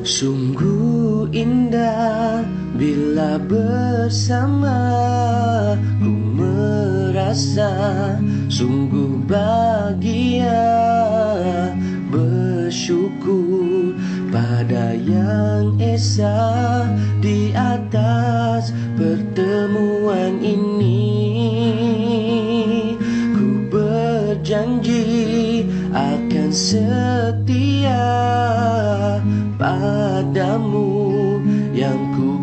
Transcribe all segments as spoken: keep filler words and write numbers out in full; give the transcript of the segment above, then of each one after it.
Sungguh indah bila bersama, ku merasa sungguh bahagia, bersyukur pada Yang Esa di atas pertemuan ini. Ku berjanji akan setia padamu yang ku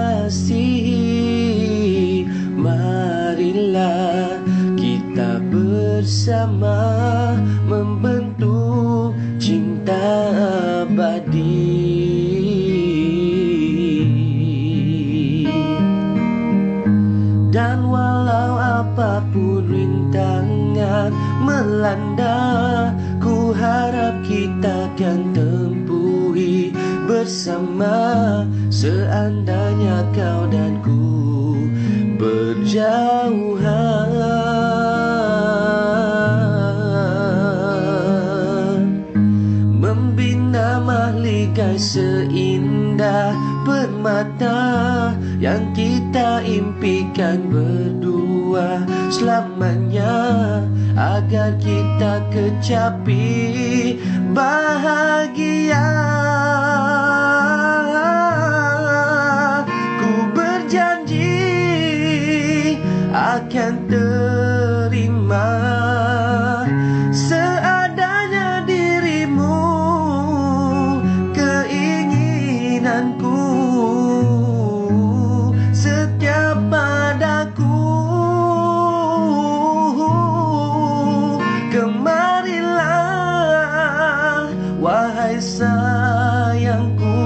kasihi. Marilah kita bersama membentuk cinta abadi. Dan walau apapun rintangan melanda, ku harap kita kan tempuhi bersama. Seandainya kau dan ku berjauhan, membina mahligai seindah permata yang kita impikan berdua selamanya, agar kita kecapi bahagia. Ku berjanji akan terima seadanya dirimu, keinginanku setia padaku. Kemarilah wahai sayangku,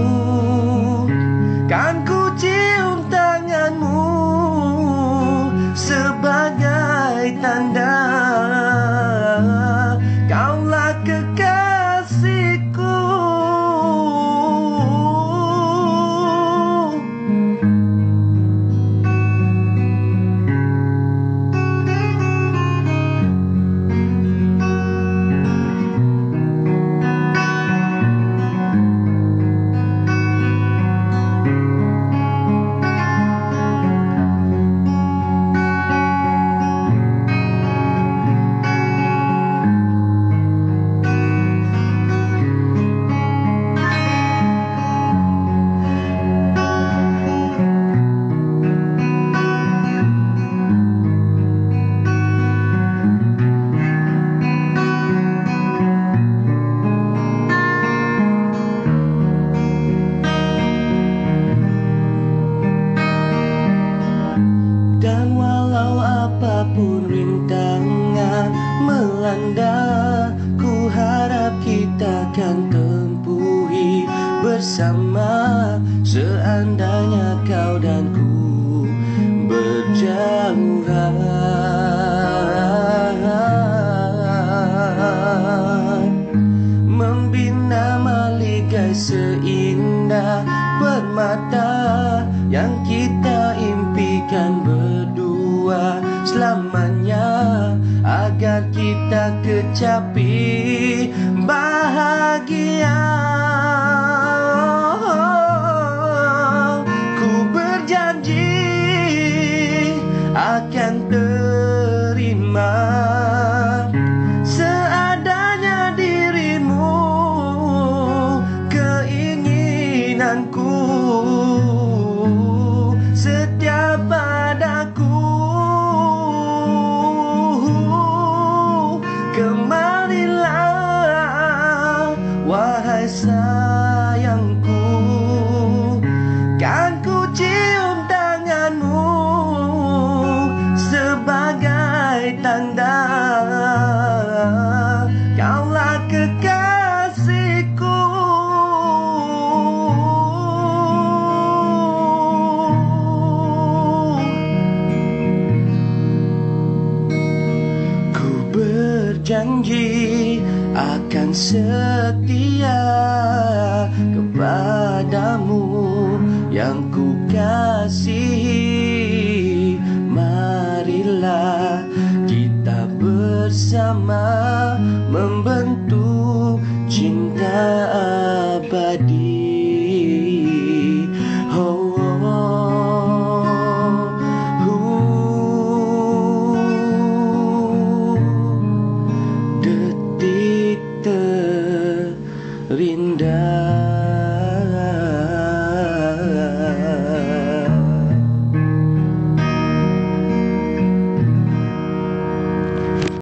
kan ku cium tanganmu sebagai tanda kaulah kekasihku. Dan walau apapun rintangan melanda, ku harap kita kan tempuhi bersama. Seandainya kau dan ku berjauhan, membina mahligai seindah permata yang kita impikan berdua selamanya, agar kita kecapi bahagia. Ku berjanji akan terima seadanya dirimu, keinginanku setia padaku. Kemarilah wahai sayangku, kan ku cium tanganmu sebagai tanda kaulah kekasihku. Ku berjanji akan setia kepadamu yang ku kasihi. Marilah kita bersama